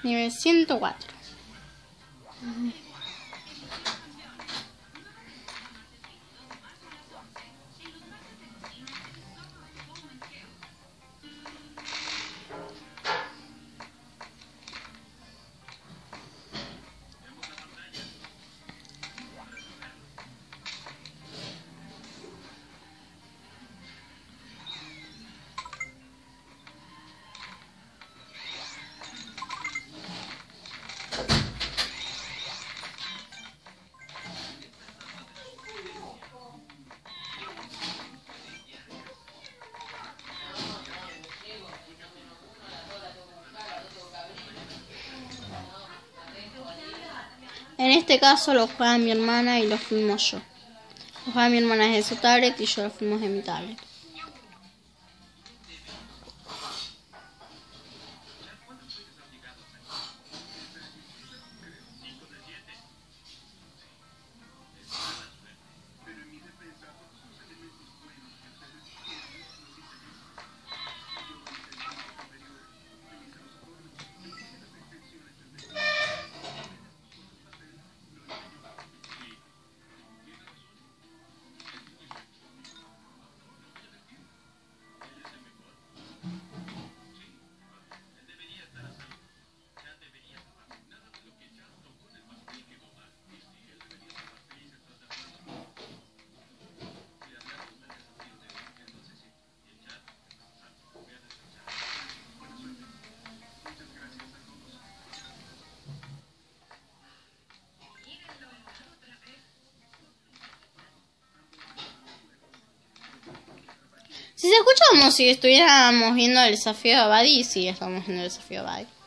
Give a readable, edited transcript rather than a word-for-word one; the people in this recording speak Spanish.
Nivel 104. En este caso lo juega mi hermana y lo filmo yo. Lo juega mi hermana desde su tablet y yo lo filmo de mi tablet. Si se escucha como si estuviéramos viendo el desafío de Abadi, sí, estamos viendo el desafío de Abadi.